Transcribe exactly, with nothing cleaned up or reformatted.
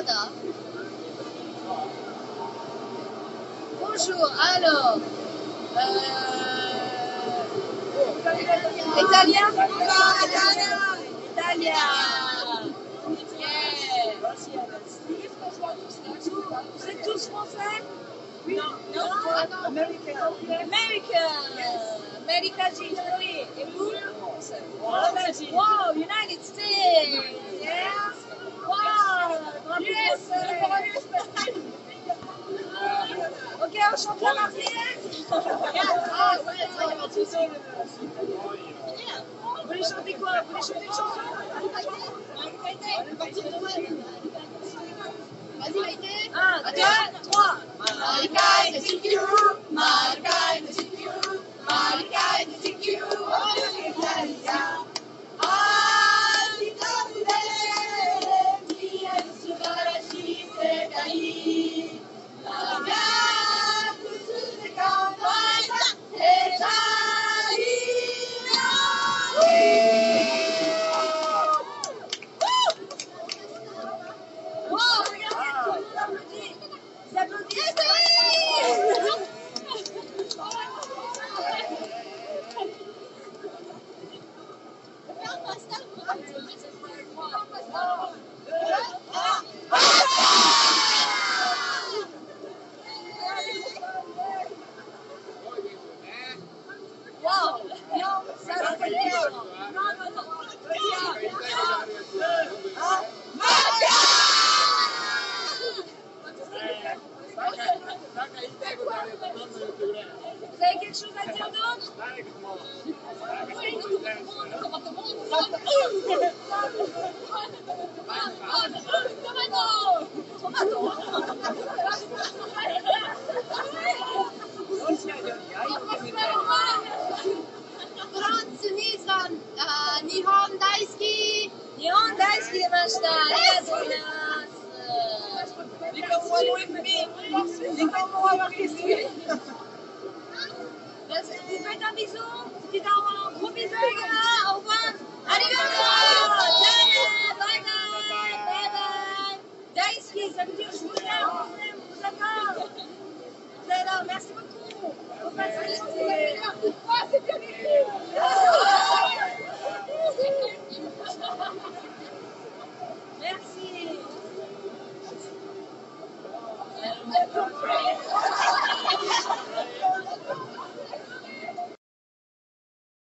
Canada. Bonjour, alors. Euh... Italien? Italien. Yeah. Vous êtes tous français? Oui. Non, non. American. American. American, oui. Et vous? Wow, United States. Yes. Wow. Yes. Ok, on chante la Marseillaise. Ah ouais, ça y a pas de souci. Vous voulez chanter quoi? Vous voulez chanter une chanson? Vas-y, Maïté. Un, deux, trois. Malika de T Q, Malika de T Q, Malika de T Q, oh l'Italia. Ah, l'Italia, qui est sur la chiste d'Italie. La mer, tous les campagnes, et Italie. Wow, regardez, tout le monde applaudit. Ils applaudissent. Wow, non, ça c'est quelqu'un. Non, non, non. Vous avez quelque chose à dire d'autre? Franz, Nissan, Nihon Daisuki. Nihon Daisuki demashita. Arigatou gozaimasu. Vous faites un bisou? Petit un gros bisou les gars.